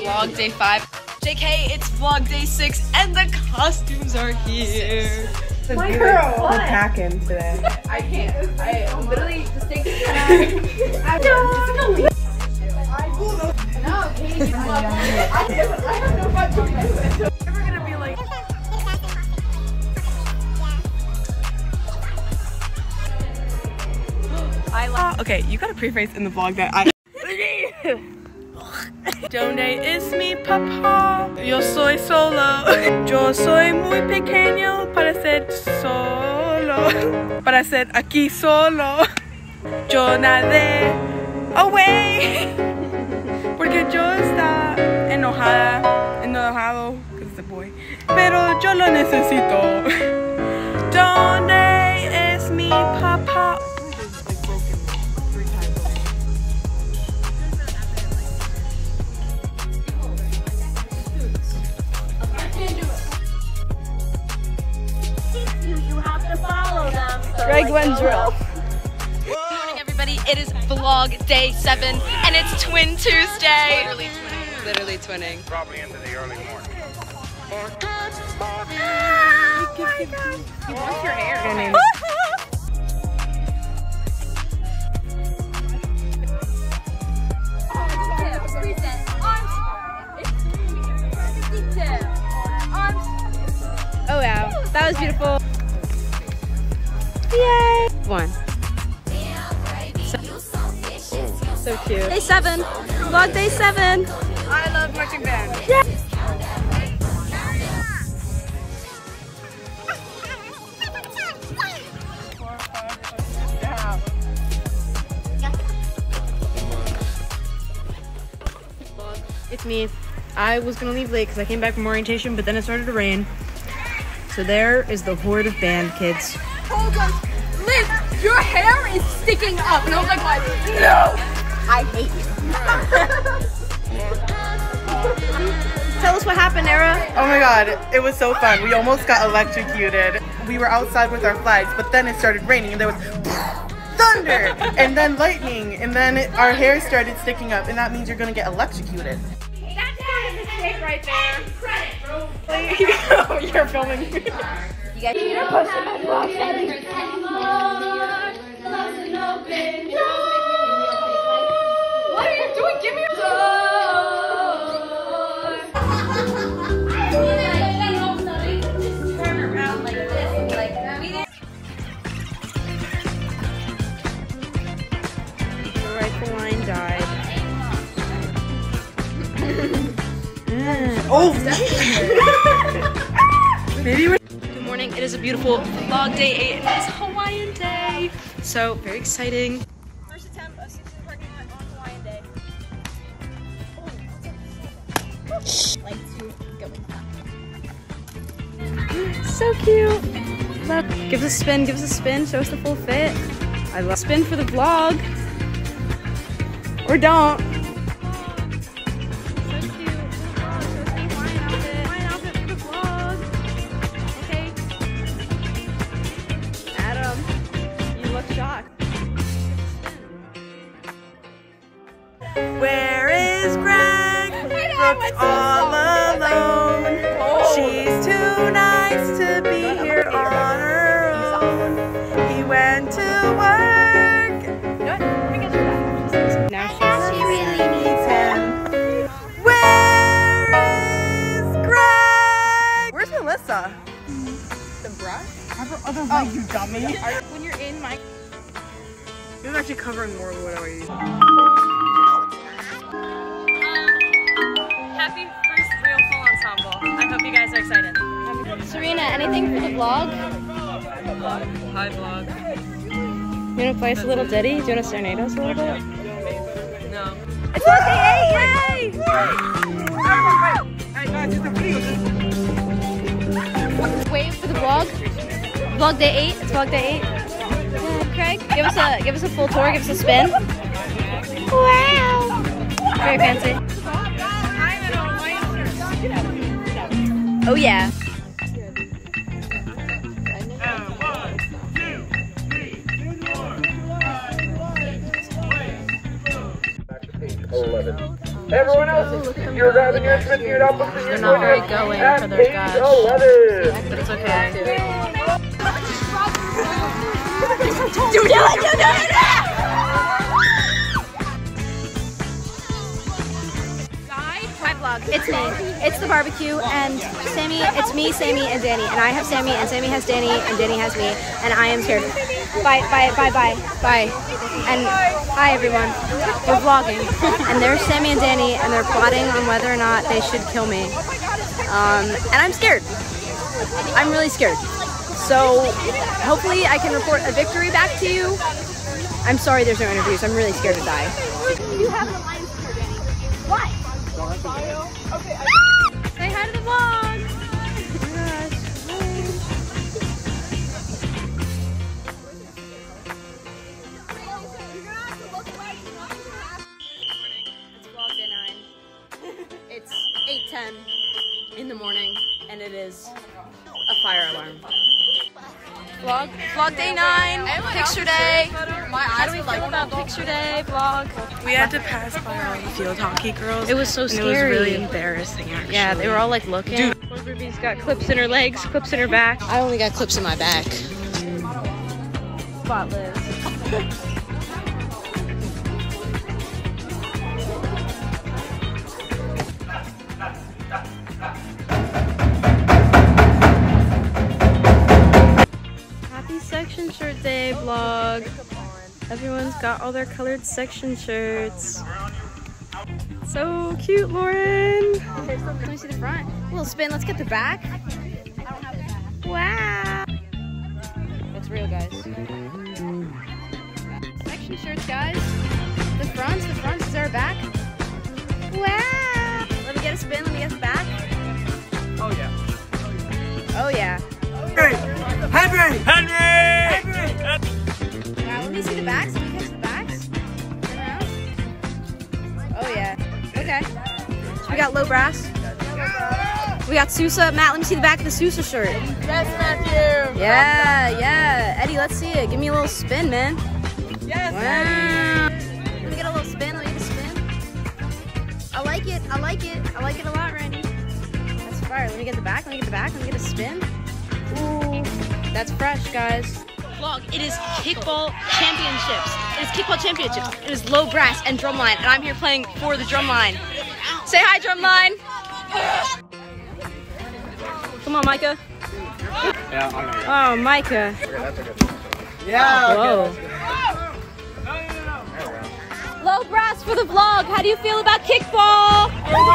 vlog day 5. JK, it's vlog day 6 and the costumes are here. My girl, we're packing today. I can't. I literally just take it. No, Katie. I don't know what to do. We're gonna be like. Okay, you got a preface in the vlog that I. Donde es mi papá? Yo soy solo. Yo soy muy pequeño para ser solo. Para ser aquí solo. Yo nadé away. Porque yo estaba enojado, because it's a boy. Pero yo lo necesito. Donde es mi papá? Greg Wendrill. Good morning, everybody. It is vlog day 7, and it's Twin Tuesday. Literally twinning. Probably into the early morning. Oh my God. He wants your hair. Oh wow, that was beautiful. Yay! 1. So cute. Day 7. Vlog day 7. I love marching band. Yeah. It's me. I was gonna leave late because I came back from orientation, but then it started to rain. So there is the horde of band kids. Hold on. Liz, your hair is sticking up. And I was like, what? No! I hate you. Tell us what happened, Era. Oh my god, it was so fun. We almost got electrocuted. We were outside with our flags, but then it started raining and there was thunder and then lightning and then our hair started sticking up, and that means you're gonna get electrocuted. That's not a mistake right there. Credit, bro. Oh, you're filming me. You guys need to post it on What are you doing? Give me a turn around like this. Like we did. The rifle line died. Oh! Maybe we're. Good morning. It is a beautiful vlog day 8 and it's Hawaiian day. So very exciting. First attempt of 6 parking lot on Hawaiian day. Like to go with So cute. Look, give us a spin, give us a spin, show us the full fit. I love spin for the vlog. Or don't. Where is Greg? Brooke's all alone. She's too nice to be here on her own. He went to work. Now she really needs him. Where is Greg? Where's Melissa? The brush? Have her other leg, you dummy. When you're in my This is actually covering more than what I eat. happy first real full ensemble. I hope you guys are excited. Serena, anything for the vlog? Hi, vlog. You want to play us a little ditty? Do you want to serenade us a little bit? No. It's vlog day 8! Yay! Wait for the vlog. Vlog day 8. It's vlog day 8. Craig, give us a full tour. Give us a spin. Wow! Very fancy. Oh yeah. 11. Everyone else, you're grabbing your instruments, you're not supposed to They're not very going for their gush, 11. but it's okay. Do it! Hi vlog, it's me. It's the barbecue and Sammy, it's me, Sammy, and Danny. And I have Sammy, and Sammy has Danny, and Danny has me, and I am scared. Bye. And hi everyone. We're vlogging. And there's Sammy and Danny, and they're plotting on whether or not they should kill me. And I'm scared. I'm really scared. So hopefully I can report a victory back to you. I'm sorry there's no interviews. I'm really scared to die. You have an alliance with her, Danny. Why? Say hi to the vlog! It's vlog day 9. It's 8:10 in the morning, and it is a fire alarm. Vlog day 9, picture day. How do we feel about picture day, vlog? We had to pass by all the field hockey girls. It was so scary. It was really embarrassing, actually. Yeah, they were all like looking. Dude. Poor Ruby's got clips in her legs, clips in her back. I only got clips in my back. Spotless. Happy section shirt day, vlog. Everyone's got all their colored section shirts. So cute, Lauren. Let me see the front. A little spin. Let's get the back. Wow. That's real, guys. Section shirts, guys. The fronts is our back. Wow. Let me get a spin. Let me get the back. Oh yeah. Oh yeah. Henry! Now let me see the backs. Let me catch the backs. Turn around. Oh yeah. Okay. So we got low brass. We got Sousa. Matt, let me see the back of the Sousa shirt. Yes, Matthew! Yeah. Eddie, let's see it. Give me a little spin, man. Yes, Wow. Let me get a little spin. Let me get a spin. I like it. I like it a lot, Randy. That's fire. Let me get the back. Let me get a spin. Ooh. That's fresh, guys. Vlog, it is kickball championships. It is low brass and drumline, and I'm here playing for the drumline. Say hi, drumline. Come on, Micah. Yeah, Oh, Micah. Yeah, Whoa. Low brass for the vlog. How do you feel about kickball?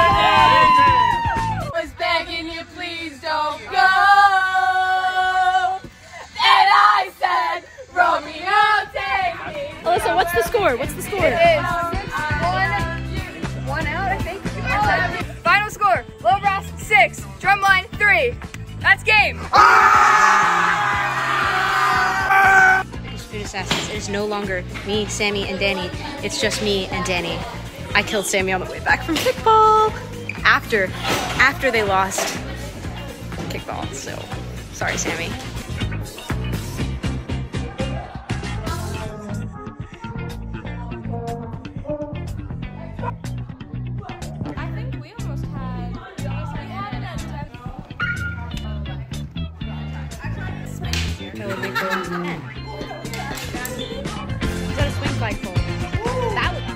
Was begging you, please don't go. And I said, Romeo, take me. Alyssa, what's the score? It is 1 out, I think. Final score, low brass 6, drumline 3. That's game. It is Food Assassins. It is no longer me, Sammy, and Danny. It's just me and Danny. I killed Sammy on the way back from kickball. After they lost kickball, so sorry, Sammy. That would be cool. 10. Is that a swing flagpole? That would.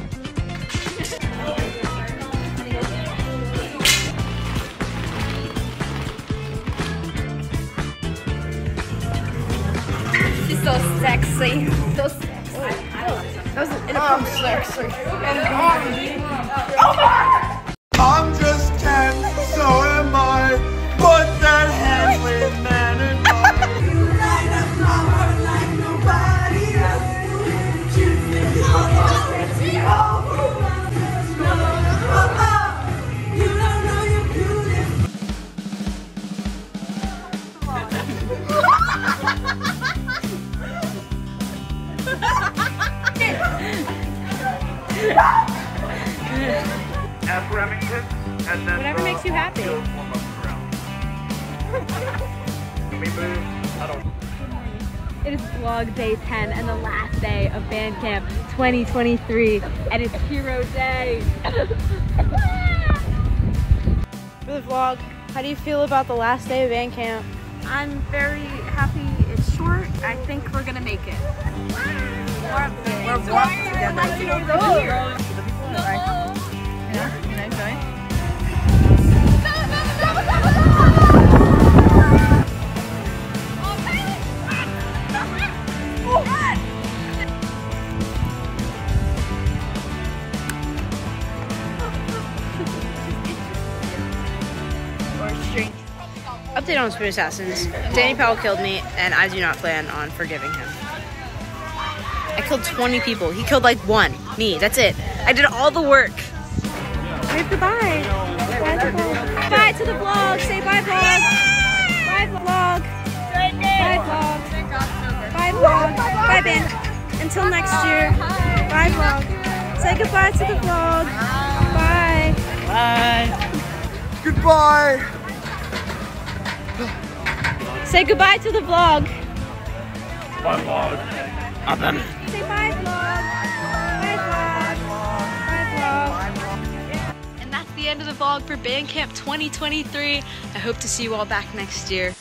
She's so sexy. So sexy. That was an inappropriate. I'm just 10, so am I. But that handling man and I. You light up my heart like nobody else. You don't know you're beautiful. At Remington, and then Whatever makes you happy. We move. I don't. It is vlog day 10 and the last day of band camp 2023, and it's Hero Day. For the vlog, how do you feel about the last day of band camp? I'm very happy it's short. I think we're gonna make it. We're walking together. Update on Spoon Assassins. Danny Powell killed me, and I do not plan on forgiving him. I killed 20 people. He killed like one. Me. That's it. I did all the work. Wave goodbye. Bye to the vlog. Say bye vlog. Bye vlog. Bye vlog. Bye vlog. Bye band. Until next year. Bye vlog. Say goodbye to the vlog. Bye. Bye. Goodbye. Say goodbye to the vlog. Bye, vlog. Say bye vlog. Bye vlog. Bye vlog. And that's the end of the vlog for Band Camp 2023. I hope to see you all back next year.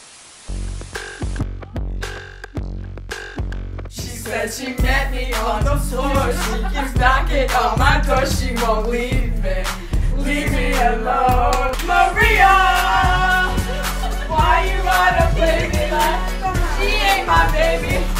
She said she met me on the floor. She keeps knocking on my door. She won't leave me. Leave me alone. Maria! Why you wanna play me like she ain't my baby?